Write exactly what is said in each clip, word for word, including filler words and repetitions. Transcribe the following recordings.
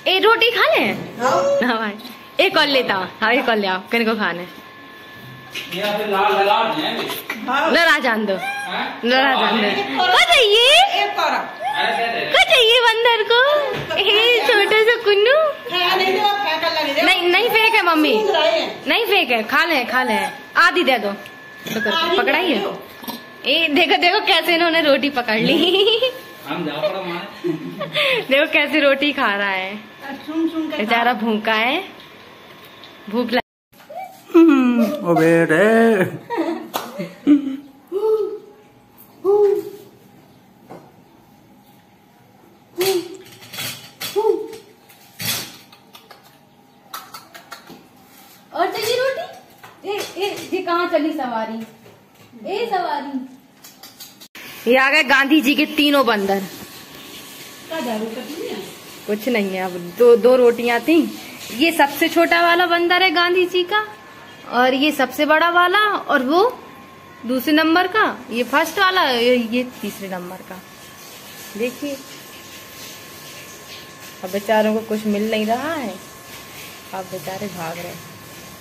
ए रोटी खा ले। हाँ भाई एक और लेता हूँ। हाँ एक और ले आओ, किन को खाने। लड़ा जान दो, लड़ा जान दो। क्या चाहिए, क्या चाहिए बंदर को? छोटे से कुन्नू। नहीं नहीं फेंक है मम्मी, नहीं फेंक है, खा ले खा ले। आधी दे दो तो पकड़ाइए। ए देखो देखो कैसे इन्होंने रोटी पकड़ ली। देखो कैसे रोटी खा रहा है, बेचारा भूखा है, भूख लग। ओ बेटे और चाहिए रोटी। ए ए ये कहाँ चली सवारी, ए सवारी। ये आ गए गांधी जी के तीनों बंदर। कुछ नहीं है, अब दो दो रोटियां थी। ये सबसे छोटा वाला बंदर है गांधी जी का, और ये सबसे बड़ा वाला, और वो दूसरे नंबर का, ये फर्स्ट वाला, ये तीसरे नंबर का। देखिए अब बेचारों को कुछ मिल नहीं रहा है, अब बेचारे भाग रहे हैं।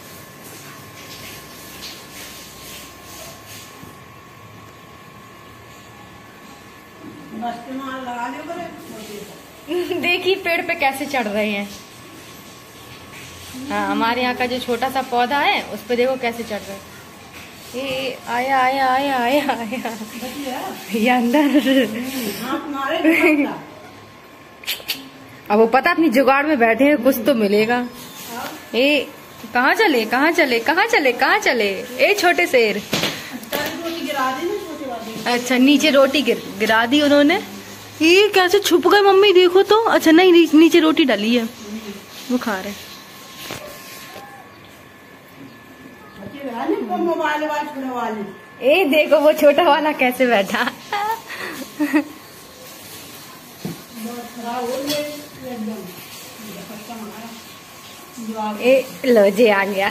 देखिए पेड़ पे कैसे चढ़ रहे हैं। हाँ हमारे यहाँ का जो छोटा सा पौधा है उस पे देखो कैसे चढ़ रहे हैं। ये आया आया आया आया आया ये अंदर। अब वो पता अपनी जुगाड़ में बैठे हैं, कुछ तो मिलेगा। ये कहाँ चले कहाँ चले कहाँ चले कहाँ चले ए छोटे शेर। अच्छा नीचे रोटी गिर गिरा दी उन्होंने। ये कैसे छुप गए मम्मी, देखो तो। अच्छा नहीं नीचे रोटी डाली है, वो खा रहे। ए देखो वो छोटा वाला कैसे बैठा। ए लो जे आ गया।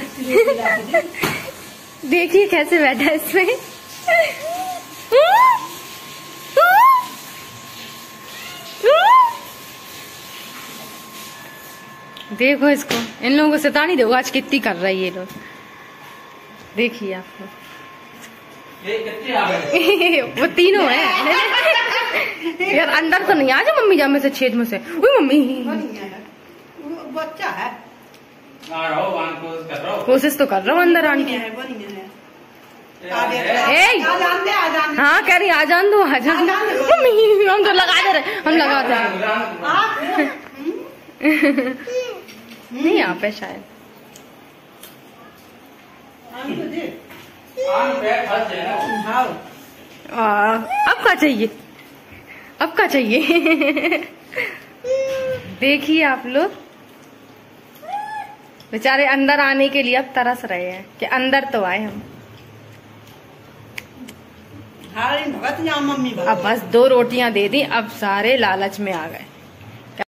देखिए कैसे बैठा इसमें। देखो इसको, इन लोगों को सतानी दो, आज कितनी कर रही है ये लोग। देखिए आपको वो तीनों है। यार अंदर तो नहीं आ जा मम्मी, जा में से छेद में से। वो मम्मी बच्चा है, कोशिश तो कर रहा हूँ अंदर आने की। हाँ कह रही आ जान दो आ जान दो मम्मी, हम तो लगा दे रहे, हम लगा दे रहे। नहीं यहाँ पे शायद। आ, अब क्या चाहिए, अब क्या चाहिए। देखिए आप लोग बेचारे अंदर आने के लिए अब तरस रहे हैं कि अंदर तो आए हम। अब बस दो रोटियां दे दी, अब सारे लालच में आ गए।